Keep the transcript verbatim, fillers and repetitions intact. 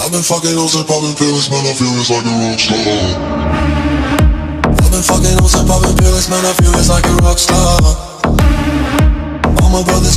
I've been fucking hoes and popping pills, man, I feel it's like a rock star. I've been fucking hoes and popping pills, man, I feel it's like a rock star. All my brothers